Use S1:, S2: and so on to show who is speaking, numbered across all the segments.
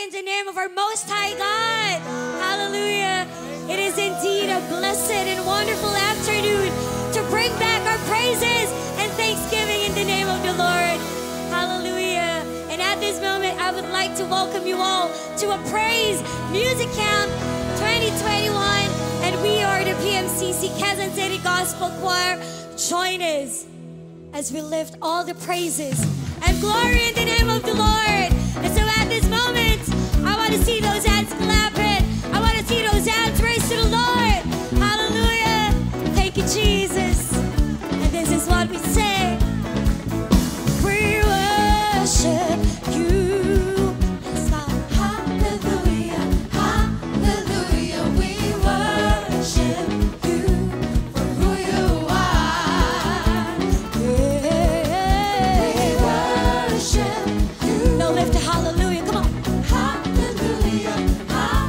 S1: in the name of our Most High God. Hallelujah. It is indeed a blessed and wonderful afternoon to bring back our praises and thanksgiving in the name of the Lord. Hallelujah. And at this moment, I would like to welcome you all to a Praise Music Camp 2021. And we are the PMCC Quezon City Gospel Choir. Join us as we lift all the praises and glory in the name of the Lord. And so at this moment, I want to see those hands clapping. I want to see those hands raised to the Lord. Hallelujah. Thank you, Jesus. And this is what we say. We worship you. Let's go. Hallelujah. Hallelujah. We worship you for who you are. Yeah. We worship you. Now lift a hallelujah. Come on. Hallelujah. Hallelujah.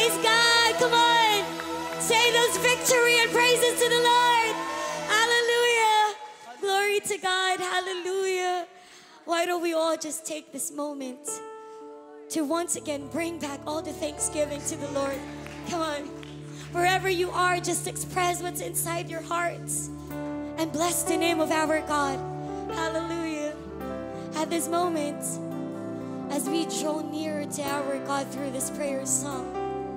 S1: Praise God. Come on. Say those victory and praises to the Lord. Hallelujah. Glory to God. Hallelujah. Why don't we all just take this moment to once again bring back all the thanksgiving to the Lord. Come on. Wherever you are, just express what's inside your hearts and bless the name of our God. Hallelujah. At this moment, as we draw nearer to our God through this prayer song,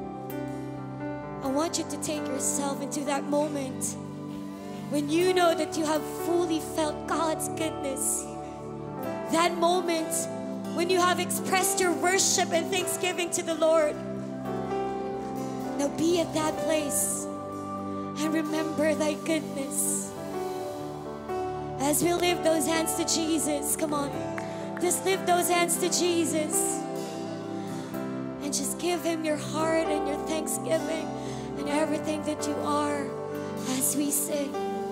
S1: I want you to take yourself into that moment when you know that you have fully felt God's goodness. That moment when you have expressed your worship and thanksgiving to the Lord. Now be at that place and remember thy goodness. As we lift those hands to Jesus, come on, just lift those hands to Jesus and just give him your heart and your thanksgiving and everything that you are as we sing.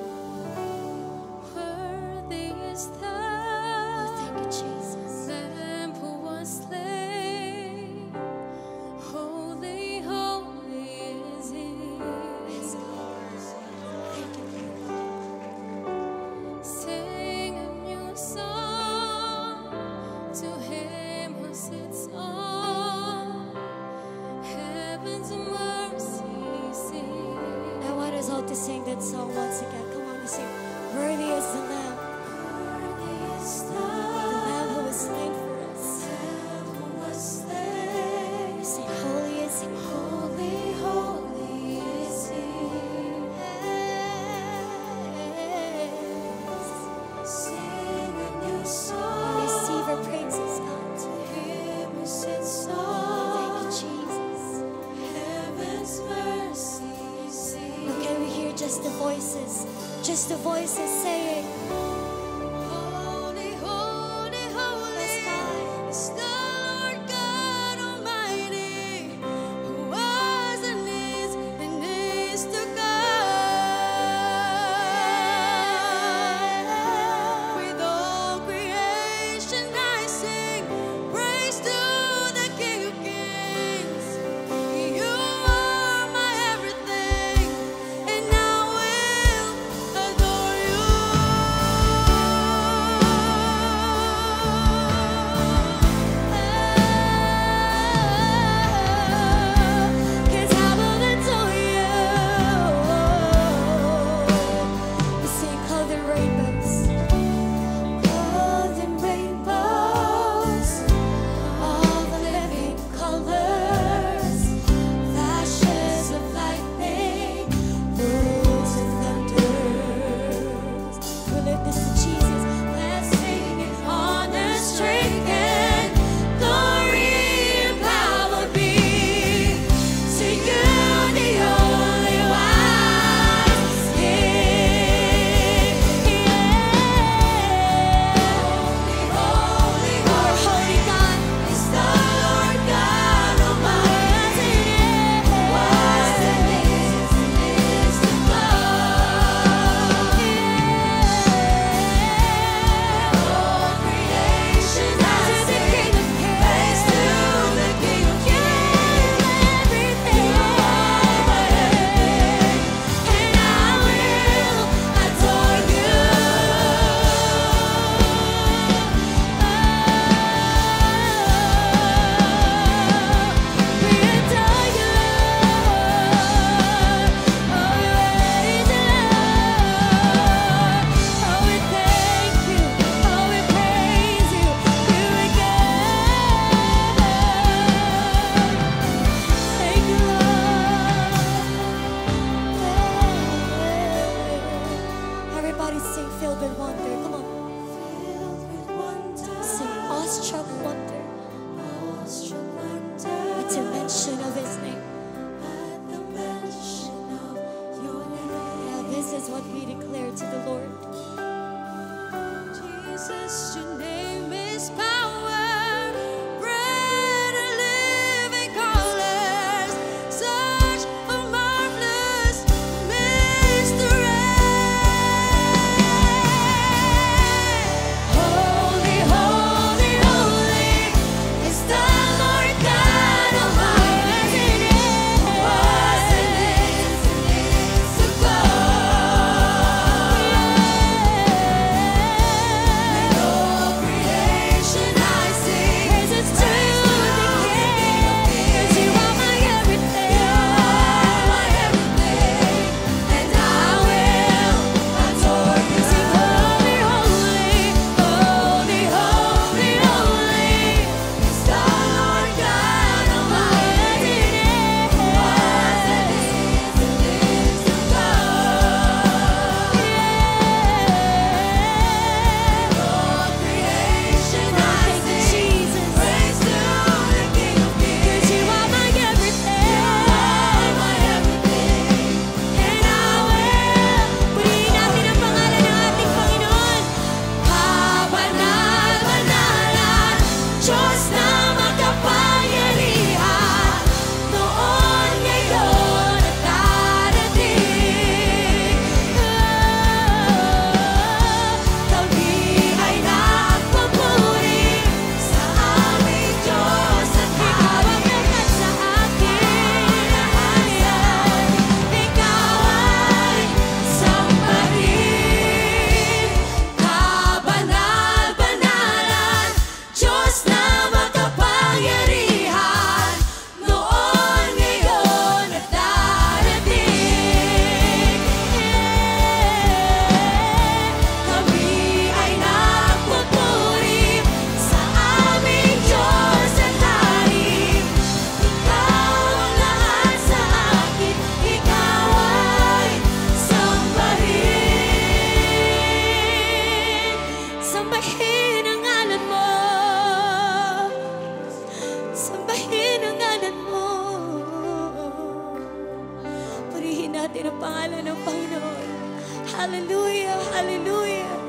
S2: Worthy is thou.
S1: Oh, thank you, Jesus.
S2: Lamb who was slain. Holy, holy is he.
S1: Yes, God. Thank you, Lord.
S2: Sing a new song to him who sits on heaven's mercy seat.
S1: I want us all to sing that song once again. Come on, we sing. Worthy is the Lamb.
S2: Worthy is
S1: The
S2: thou.
S1: Lamb who was slain for us.
S2: Lamb who was slain.
S1: We sing, holy is he.
S2: Holy, holy is he. Sing a new song.
S1: Receive our praises, God.
S2: To him who sits
S1: Thank
S2: on
S1: you, Jesus.
S2: heaven's mercy seat.
S1: Now can we hear just the voices saying,
S2: Holy, holy, holy
S1: Yes, God.
S2: is the Lord God Almighty, who was and is to come. With all creation I sing praise to the King of Kings. You are my everything, and I will adore you. 'Cause I will adore you.
S1: we sing clothed in rainbows.
S2: Clothed in rainbows, all the living colors, flashes of lightning, rolls of thunders.
S1: We lift this to Jesus.
S2: Blessing and honor, strength and glory and power be to you, the only wise King. Holy,
S1: Our holy God.
S2: is the Lord God Almighty, was and is to come. All creation has sing praise to the King of Kings. You are my everything, and I will adore you. We adore you, Lord. Oh, we raise you, Lord. Oh, we thank you. Oh, we praise you. You again. Thank you, Lord.
S1: Everybody sing filled with wonder. Come on.
S2: Filled with wonder,
S1: Sing awestruck wonder
S2: awestruck wonder,
S1: at the mention of his name.
S2: at the mention of your name.
S1: Yeah, this is what we declare to the Lord.
S2: Jesus, your name is power, bread and living colors, such a marvelous mystery. Holy, holy, holy is the Lord God Almighty.
S1: natin ang pangalan ng Panginoon. Hallelujah, hallelujah.